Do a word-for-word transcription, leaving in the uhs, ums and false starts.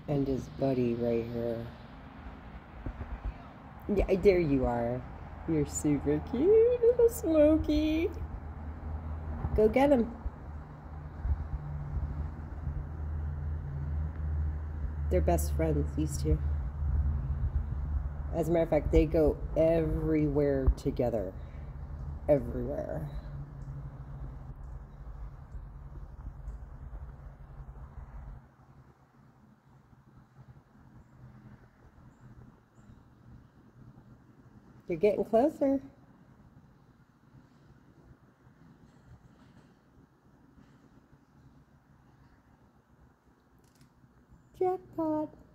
And his buddy right here. Yeah, there you are. You're super cute, little Smoky. Go get him. They're best friends, these two. As a matter of fact, they go everywhere together. Everywhere. You're getting closer. Jackpot.